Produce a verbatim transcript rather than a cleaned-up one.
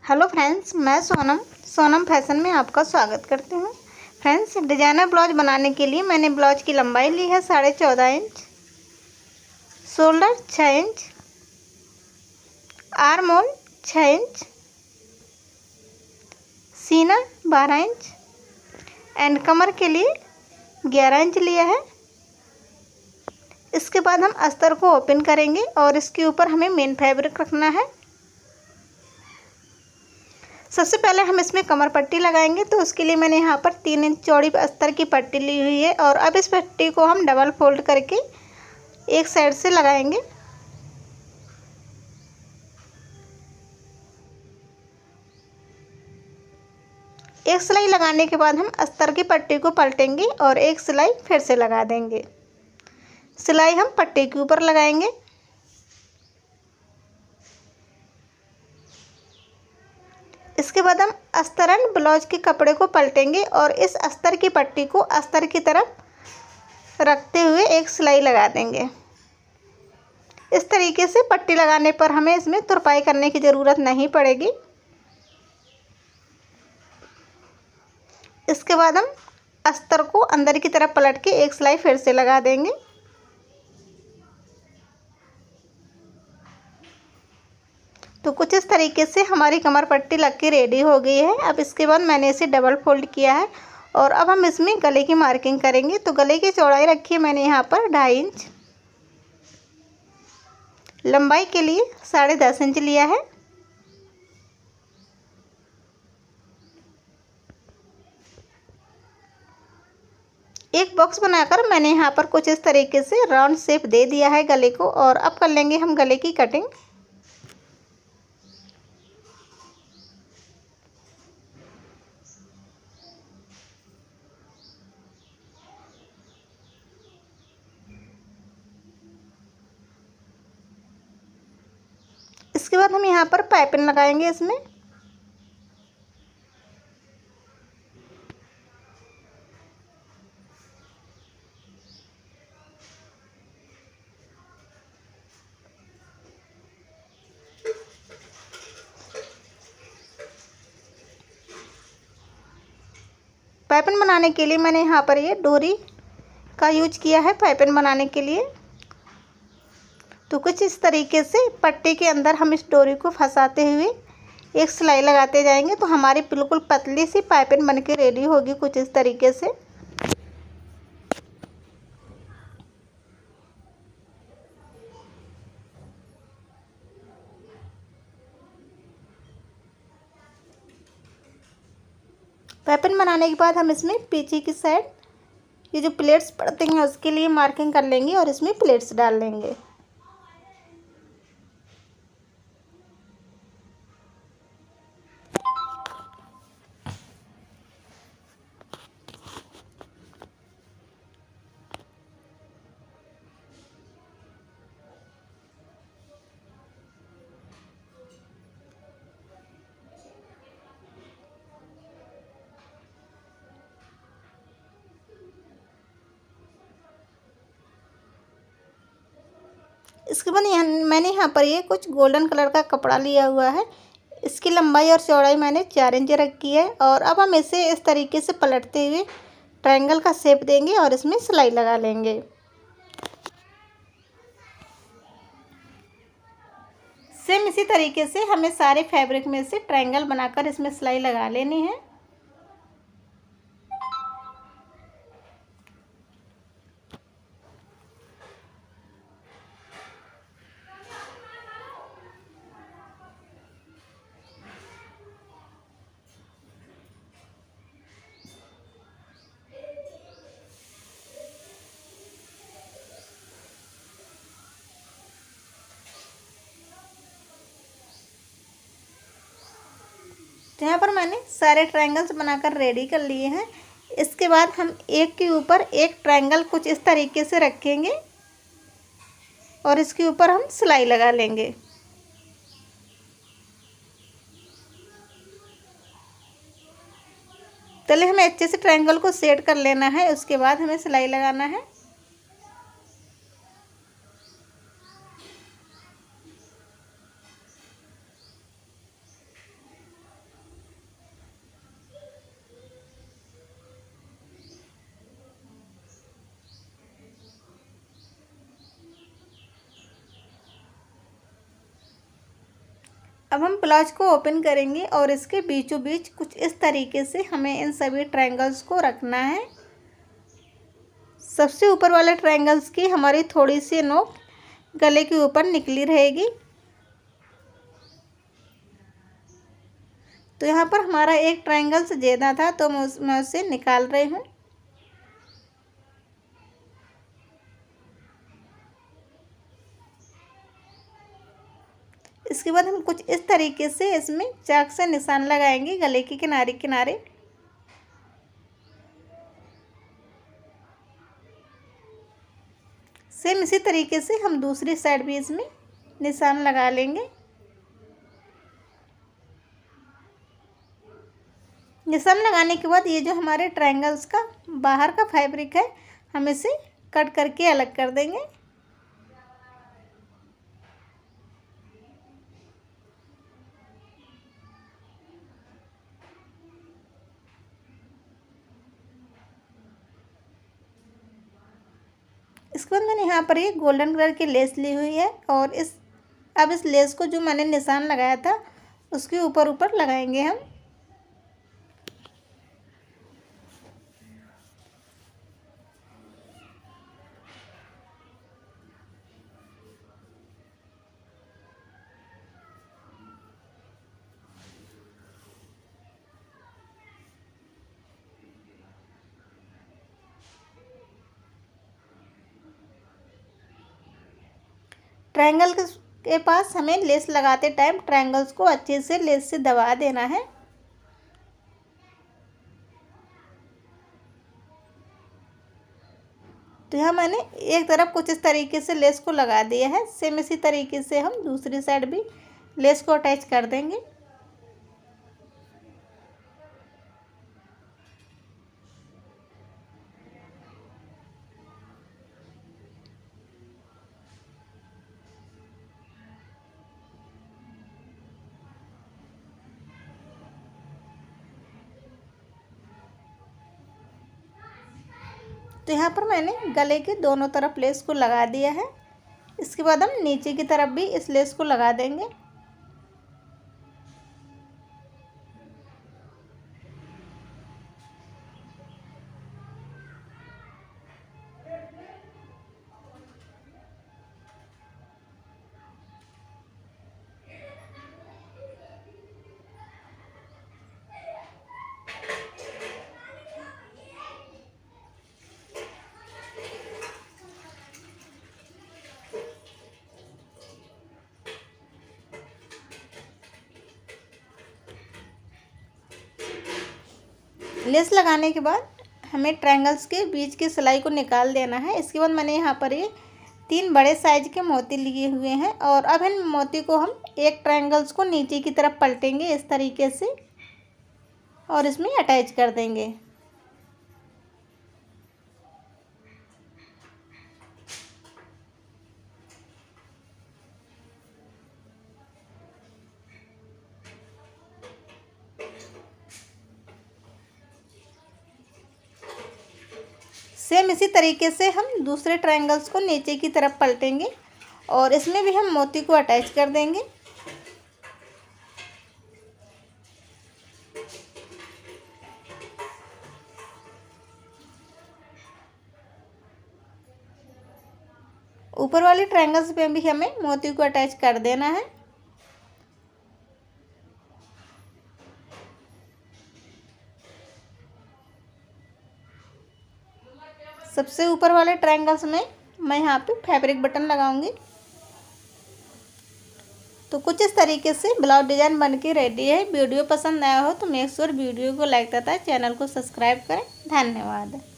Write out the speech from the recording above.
Hello friends, मैं Sonam Sonam fashion में आपका स्वागत करती हूँ। फ्रेंड्स, डिजाइनर ब्लाउज बनाने के लिए मैंने ब्लाउज की लंबाई ली है साढ़े चौदह इंच, शोल्डर छः इंच, आर्म होल छः इंच, सीना बारह इंच एंड कमर के लिए ग्यारह इंच लिया है। इसके बाद हम अस्तर को ओपन करेंगे और इसके ऊपर हमें मेन फैब्रिक रखना है। सबसे पहले हम इसमें कमर पट्टी लगाएंगे, तो उसके लिए मैंने यहाँ पर तीन इंच चौड़ी अस्तर की पट्टी ली हुई है और अब इस पट्टी को हम डबल फोल्ड करके एक साइड से लगाएंगे। एक सिलाई लगाने के बाद हम अस्तर की पट्टी को पलटेंगे और एक सिलाई फिर से लगा देंगे। सिलाई हम पट्टी के ऊपर लगाएंगे। इसके बाद हम अस्तर एंड ब्लाउज के कपड़े को पलटेंगे और इस अस्तर की पट्टी को अस्तर की तरफ रखते हुए एक सिलाई लगा देंगे। इस तरीके से पट्टी लगाने पर हमें इसमें तुरपाई करने की ज़रूरत नहीं पड़ेगी। इसके बाद हम अस्तर को अंदर की तरफ पलट के एक सिलाई फिर से लगा देंगे। तो कुछ इस तरीके से हमारी कमर पट्टी लग के रेडी हो गई है। अब इसके बाद मैंने इसे डबल फोल्ड किया है और अब हम इसमें गले की मार्किंग करेंगे। तो गले की चौड़ाई रखी है मैंने यहाँ पर ढाई इंच, लंबाई के लिए साढ़े दस इंच लिया है। एक बॉक्स बनाकर मैंने यहाँ पर कुछ इस तरीके से राउंड शेप दे दिया है गले को और अब कर लेंगे हम गले की कटिंग। इसके बाद हम यहाँ पर पाइपिंग लगाएंगे इसमें। पाइपिंग बनाने के लिए मैंने यहाँ पर ये डोरी का यूज किया है पाइपिंग बनाने के लिए। तो कुछ इस तरीके से पट्टी के अंदर हम इस डोरी को फंसाते हुए एक सिलाई लगाते जाएंगे तो हमारी बिल्कुल पतली सी पाइपिंग बन के रेडी होगी कुछ इस तरीके से। पाइपिंग बनाने के बाद हम इसमें पीछे की साइड ये जो प्लेट्स पड़ते हैं उसके लिए मार्किंग कर लेंगे और इसमें प्लेट्स डाल लेंगे। इसके बाद यहाँ मैंने यहाँ पर ये कुछ गोल्डन कलर का कपड़ा लिया हुआ है। इसकी लंबाई और चौड़ाई मैंने चार इंच रखी है और अब हम इसे इस तरीके से पलटते हुए ट्रायंगल का शेप देंगे और इसमें सिलाई लगा लेंगे। सेम इसी तरीके से हमें सारे फैब्रिक में से ट्रायंगल बनाकर इसमें सिलाई लगा लेनी है। तो यहाँ पर मैंने सारे ट्रायंगल्स बनाकर रेडी कर लिए हैं। इसके बाद हम एक के ऊपर एक ट्रायंगल कुछ इस तरीके से रखेंगे और इसके ऊपर हम सिलाई लगा लेंगे। पहले हमें अच्छे से ट्रायंगल को सेट कर लेना है, उसके बाद हमें सिलाई लगाना है। अब हम ब्लाउज को ओपन करेंगे और इसके बीचों बीच कुछ इस तरीके से हमें इन सभी ट्रायंगल्स को रखना है। सबसे ऊपर वाले ट्रायंगल्स की हमारी थोड़ी सी नोक गले के ऊपर निकली रहेगी। तो यहाँ पर हमारा एक ट्रायंगल से ज़्यादा था तो मैं उसे निकाल रही हूँ। इसके बाद हम कुछ इस तरीके से इसमें चाक से निशान लगाएंगे गले के किनारे किनारे। सेम इसी तरीके से हम दूसरी साइड भी इसमें निशान लगा लेंगे। निशान लगाने के बाद ये जो हमारे ट्रायंगल्स का बाहर का फैब्रिक है हम इसे कट करके अलग कर देंगे। इसके बाद मैंने यहाँ पर ये गोल्डन कलर की लेस ली हुई है और इस अब इस लेस को जो मैंने निशान लगाया था उसके ऊपर ऊपर लगाएंगे हम। ट्रायंगल के पास हमें लेस लगाते टाइम ट्रायंगल्स को अच्छे से लेस से दबा देना है। तो यहाँ मैंने एक तरफ कुछ इस तरीके से लेस को लगा दिया है। सेम इसी तरीके से हम दूसरी साइड भी लेस को अटैच कर देंगे। तो यहाँ पर मैंने गले के दोनों तरफ लेस को लगा दिया है। इसके बाद हम नीचे की तरफ भी इस लेस को लगा देंगे। लेस लगाने के बाद हमें ट्रायंगल्स के बीच की सिलाई को निकाल देना है। इसके बाद मैंने यहाँ पर ये तीन बड़े साइज के मोती लिए हुए हैं और अब इन मोती को हम एक ट्रायंगल्स को नीचे की तरफ पलटेंगे इस तरीके से और इसमें अटैच कर देंगे। सेम इसी तरीके से हम दूसरे ट्रायंगल्स को नीचे की तरफ पलटेंगे और इसमें भी हम मोती को अटैच कर देंगे। ऊपर वाले ट्रायंगल्स पे भी हमें मोती को अटैच कर देना है। सबसे ऊपर वाले ट्रायंगल्स में मैं यहाँ पे फैब्रिक बटन लगाऊंगी। तो कुछ इस तरीके से ब्लाउज डिजाइन बनके रेडी है। वीडियो पसंद आया हो तो मेक श्योर वीडियो को लाइक तथा चैनल को सब्सक्राइब करें। धन्यवाद।